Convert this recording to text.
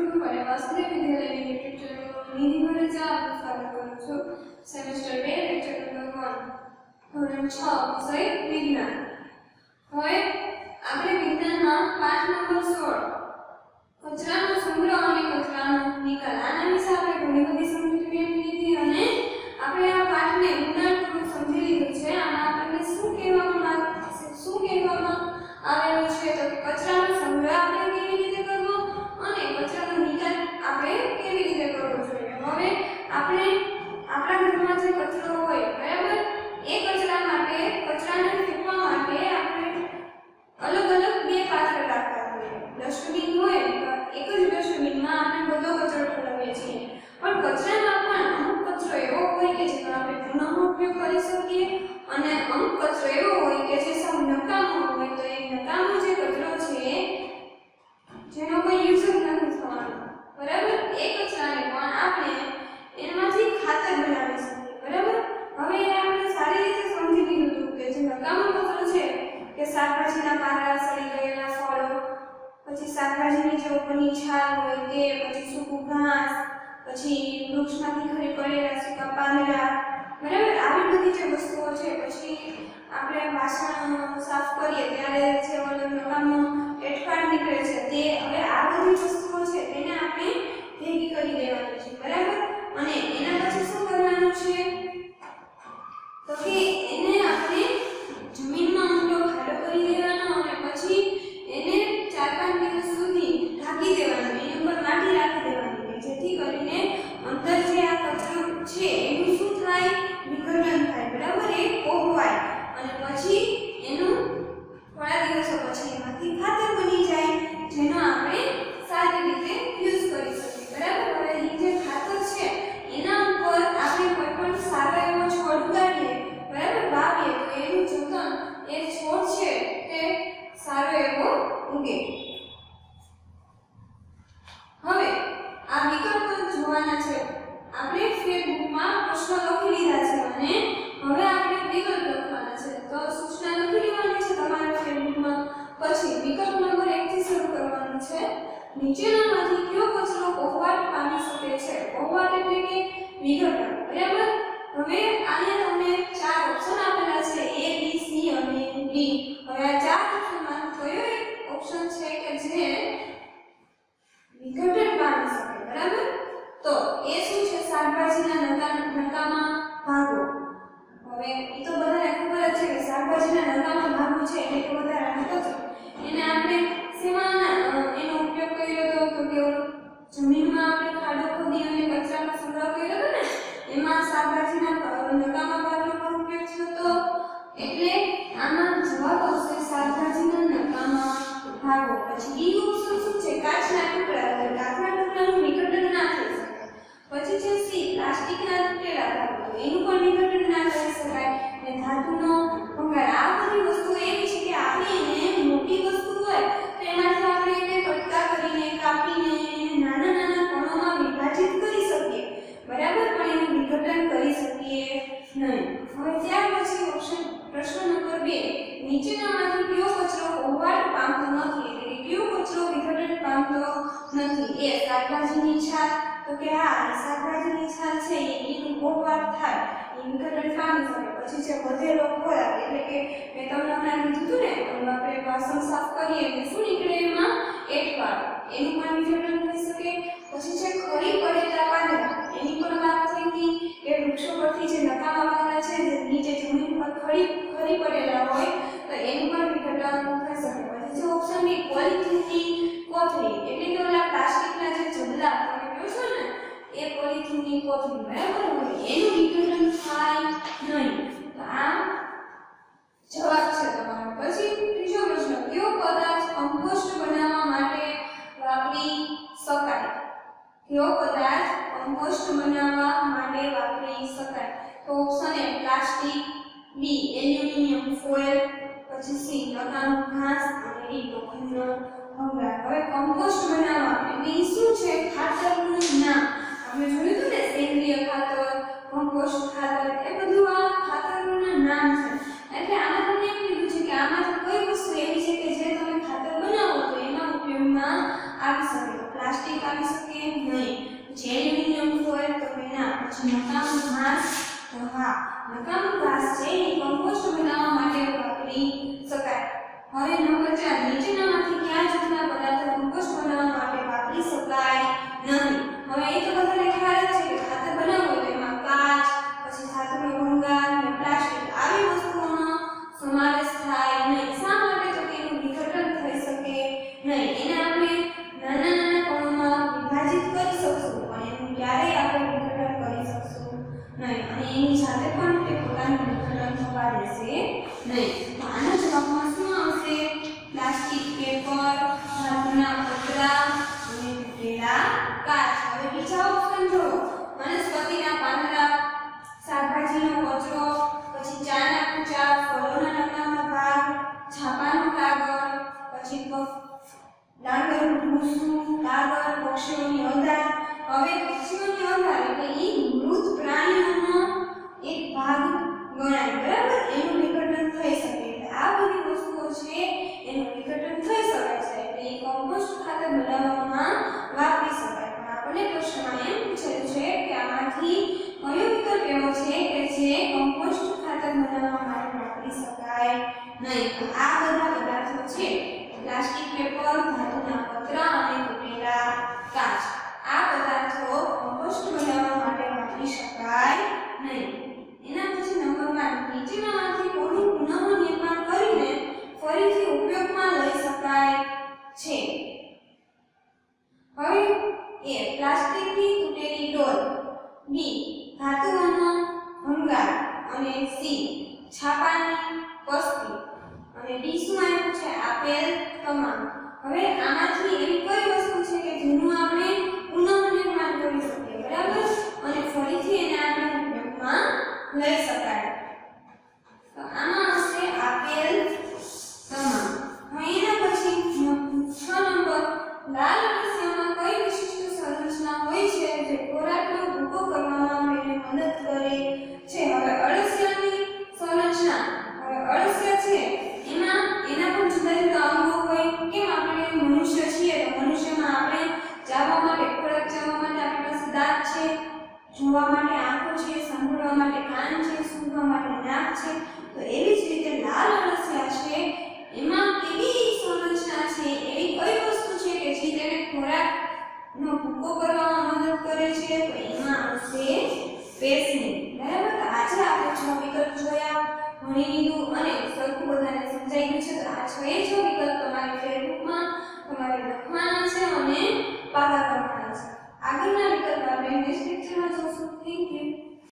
YouTube અને વાસુદેવ વિદ્યાલયની YouTube channel Nidhi Bhareja આપનું સ્વાગત કરું છું. સેમેસ્ટર 2 લેક્ચર નંબર 1 ધોરણ 6 વિષય વિજ્ઞાન. હવે આપણે વિજ્ઞાનમાં પાઠ નંબર 16 કચરાનો સંગ્રહ અને કચરાનો નિકાલ આના વિશે આપણે ઘણી બધી સમજૂતી મેળવી લીધી અને આપણે આ પાઠને ઊંડાણપૂર્વક સમજી લીધું છે. આમાં આપણને શું કહેવામાં આવેલું છે તો કે કચરાનો સંગ્રહ આપણે કેવી રીતે કરવો અને કચરાનો નિકાલ આપણે કેવી રીતે કરવો જોઈએ. હવે આપણે આપણા ઘરમાં જે કચરો હોય બરાબર એ કચરા માટે કચરાને ફેંકવા માટે આપણે અલગ અલગ બે પાત્ર રાખતા હોઈએ. ડસ્ટબિન હોય તો એક જ ડસ્ટબિનમાં આપણે બધો કચરો ઠલવીએ છીએ, પણ કચરામાં પણ અમુક કચરો એવો હોય કે જેનો આપણે પુનઃ ઉપયોગ કરી શકીએ અને અમુક કચરો એવો હોય કે જે સાવ નકામો હોય. તો એ નકામો જે કચરો છે જેનો કોઈ યુઝ જ નથી થવાનો બરાબર એ કચરાને પણ આપણે એમાંથી ખાતર બનાવી શકીએ બરાબર. હવે એ આપણે સારી રીતે સમજી લીધું કે જે નકામો કચરો છે કે શાકભાજીના પાંદડા, સડી ગયેલા ફળો, પછી શાકભાજીની જે ઉપરની છાલ હોય તે, પછી સૂકું ઘાસ, પછી વૃક્ષમાંથી ખરી પડેલા સૂકા પાંદડા બરાબર આવી બધી જે વસ્તુઓ છે. પછી આપણે વાસણ સાફ કરીએ ત્યારે જે ઓલો નકામો એઠવાડ નીકળે છે તે, હવે આ બધી વસ્તુઓ છે તેને આપણે ભેગી કરી દેવાની છે બરાબર. અને એના પછી શું કરવાનું છે તો કે એને આપણે જમીનમાં ઊંડો ખાડો કરી દેવાનો અને પછી એને 4-5 દિવસ સુધી ઢાંકી દેવાનું, એની ઉપર માટી રાખી દેવાની જેથી કરીને અંદર જે આ કચરો છે એનું શું થાય, વિઘટન થાય બરાબર, એ કોહવાય અને પછી એનું થોડા દિવસો પછી એમાંથી ખાતર બની જાય જેનો આપણે સારી રીતે યુઝ કરી શકીએ બરાબર. હવે એ જે ખાતર છે એના ઉપર આપણે કોઈ પણ સારો એવો છોડ ઉગાડીએ બરાબર, વાવીએ તો એનું જતન એ છોડ છે તે સારો એવો ઉગે. હવે આ વિકલ્પો જોવાના છે. આપણે ફેસબુકમાં પ્રશ્નો લખી લીધા છે અને હવે આપણે વિકલ્પ લખવાના છે. તો સૂચના લખી લેવાની છે તમારા ફેસબુકમાં. પછી વિકલ્પ નંબર 1 થી શરૂ કરવાનું છે. નીચેનામાંથી કયો કચરો કોહવાટ પામી શકે છે? કોહવાટ એટલે કે વિઘટન બરાબર. હવે આને તમને 4 ઓપ્શન આપેલા છે A, B, C અને D. હવે આ 4 ઓપ્શનમાં કયો એક ઓપ્શન છે કે જે વિઘટન પામી શકે બરાબર. તો એ શું છે? શાકભાજીના નકામા ભાગો. હવે એ તો બધાને ખબર જ છે કે શાકભાજીના નકામા ભાગો છે એટલે કે વધારાનો કચરો. એને આપણે શેમાં એનો ઉપયોગ કર્યો હતો તો કે જમીનમાં આપણે ખાડો ખોદી અને કચરાનો સંગ્રહ કર્યો હતો ને, એમાં શાકભાજીના નકામા ભાગનો પણ ઉપયોગ થયો હતો. એટલે આમાં જવાબ આવશે શાકભાજીના નકામા ભાગો. પછી ડી ઓપ્શન શું છે? કાચના ટુકડા. કાચના ટુકડાનું વિઘટન ના થઈ શકે. પછી છે સી પ્લાસ્ટિકના તૂટેલા ભાગો, એનું પણ વિઘટન ના કરી શકાય. અને ધાતુનો ભંગાર. આ બધી વસ્તુઓ એવી છે કે આપણે એને મોટી વસ્તુ હોય તો એમાંથી આપણે એને કટકા કરીને કાપીને નાના નાના કણોમાં વિભાજિત કરી શકીએ બરાબર, પણ એનું વિઘટન કરી શકીએ નહીં. હવે ત્યાર પછી ઓપ્શન પ્રશ્ન નંબર 2, નીચેનામાંથી કયો કચરો કોહવાટ પામતો નથી? એટલે કે કયો કચરો વિઘટન પામતો નથી? એ શાકભાજીની છાલ. તો કે હા, શાકભાજીની છાલ છે એનું કોહવાટ થાય, એ વિઘટન પામી શકે. પછી છે વધેલો ખોરાક, એટલે કે મેં તમને હમણાં કીધું ને આપણે વાસણ સાફ કરીએ એટલે શું નીકળે એમાં એઠવાડ, એનું પણ વિઘટન થઈ શકે. પછી છે ખરી પડેલા પાંદડા, એની પણ વાત થઈ હતી કે વૃક્ષો પરથી જે નકામા પાંદડા છે જે નીચે જમીન પર ખરી પડેલા હોય તો એનું પણ વિઘટન થઈ શકે. પછી છે ઓપ્શન બી પોલિથીનની કોથળી, એટલે કે ઓલા પ્લાસ્ટિકના જે જબલા તમે કહો છો ને એ પોલિથીનની કોથળી બરાબર, એનું વિઘટન થાય નહીં. તો આ જવાબ છે તમારો. પછી ત્રીજો પ્રશ્ન, કયો પદાર્થ કમ્પોસ્ટ બનાવવા માટે વાપરી શકાય? કયો પદાર્થ કમ્પોસ્ટ બનાવવા માટે વાપરી શકાય? તો option A plastic, B aluminium foil, પછી સી નકામું ઘાસ અને ડી લોખંડનો ભંગાર. હવે કમ્પોસ્ટ બનાવવા એટલે એ શું છે? ખાતરનું નામ. આપણે જોયું હતું ને સેન્દ્રિય ખાતર, કમ્પોસ્ટ ખાતર, એ બધું આ ખાતરોના નામ છે. એટલે આમાં તમને એમ કીધું છે કે આમાંથી કઈ વસ્તુ એવી છે કે જે તમે ખાતર બનાવો તો એના ઉપયોગમાં આવી શકે. પ્લાસ્ટિક આવી શકે, જેન્યુઇન સોઇલ તો એના પછી નકામું ઘાસ તો હા નકામું ઘાસ છે એ કમ્પોસ્ટ બનાવવા માટે વાપરી શકાય. હવે નંબર 4 નીચેનામાંથી કયા જૂથના પદાર્થો કમ્પોસ્ટ બનાવવા માટે વાપરી શકાય નહીં? હવે એ તો બધાને ખ્યાલ જ છે કે ખાતર બનાવવું હોય તો એમાં કાચ, પછી ધાતુનો ભંગાર અને પ્લાસ્ટિક આવી વસ્તુઓનો સમાવેશ થાય નહીં. શા માટે? તો કે એનું વિઘટન થઈ શકે નહીં. એને આપણે નાના નાના કણોમાં વિભાજિત કરી શકશું પણ એનું ક્યારેય આપણે વિઘટન કરી શકશું નહીં અને એની જાતે પણ તે પોતાનું વિઘટન થવા દેશે નહીં. તો આનો જવાબમાં શું આવશે? પ્લાસ્ટિક, પેપર, ધાતુના પતરા અને તૂટેલા કાચ. હવે બીજા ઓપ્શન જો વનસ્પતિના પાંદડા, શાકભાજીનો કચરો, પછી ચાના કૂચા, ફળોના નકામા ભાગ, છાપાનું કાગળ, પછી ડાંગરનું ભૂસું, કાગળ, પક્ષીઓની અંદાજ. હવે પક્ષીઓની અંદાજ એટલે એ મૃત પ્રાણીઓનો એક ભાગ ગણાય બરાબર. એનું વિઘટન થઈ શકે એટલે આ બધી વસ્તુઓ છે એનું વિઘટન થઈ શકે છે એટલે એ કમ્પોસ્ટ ખાતર બનાવવામાં વાપરી શકાય. પણ આપણને પ્રશ્નમાં એમ પૂછેલું છે કે આમાંથી કયો વિકલ્પ એવો છે કે જે કમ્પોસ્ટ ખાતર બનાવવા માટે વાપરી શકાય નહીં? તો આ બધા પદાર્થો છે પ્લાસ્ટિક, પેપર, ધાતુના પતરા અને તૂટેલા કાચ. આ પદાર્થો કમ્પોસ્ટ બનાવવા માટે વાપરી શકાય નહીં. એના પછી નંબર 5 નીચેનામાંથી કોનું પુનઃનિર્માણ કરીને ફરીથી ઉપયોગમાં લઈ શકાય છે? હવે એ પ્લાસ્ટિકની તૂટેલી ડોલ, બી ધાતુનો ભંગાર અને સી છાપાની પસ્તી અને ડી શું આવ્યું છે? આપેલ તમામ. હવે આમાંથી એવી કઈ વસ્તુ છે કે જેનું આપણે પુનઃનિર્માણ કરી શકીએ બરાબર અને ફરીથી એને આપણે ઉપયોગમાં લઈ શકાય? તો આમાં હશે આપેલ તમામ. હવે એના પછી 6 નંબર લાલ અળસિયામાં કઈ વિશિષ્ટ સંરચના હોય છે જે ખોરાકનો ભૂકો કરવામાં એને મદદ કરે છે? હવે અળસિયાની સંરચના, હવે અળસિયા છે એના પણ જુદા જુદા અંગો હોય. કેમ આપણે મનુષ્ય છીએ તો મનુષ્યમાં આપણે ચાવવા માટે ખોરાક ચાવવા માટે આપણી પાસે દાંત છે, જોવા માટે આંખો છે, સાંભળવા માટે કાન છે, સૂંઘવા માટે નાક છે. તો એવી જ રીતે લાલ અળસિયા છે એમાં કેવી સંરચના છે, એવી કઈ વસ્તુ છે કે જે તેને ખોરાકનો ભૂકો કરવામાં મદદ કરે છે? તો એમાં આવશે પેશની બરાબર. તો આજે આપણે 6 વિકલ્પ જોયા, ભણી લીધું અને સરખું બધાને સમજાઈ ગયું છે. તો આ 6 વિકલ્પ તમારી ફેસબુકમાં તમારે લખવાના છે અને પાકા કરવાના છે. આગળના વિકલ્પ આપણે નેક્સ્ટ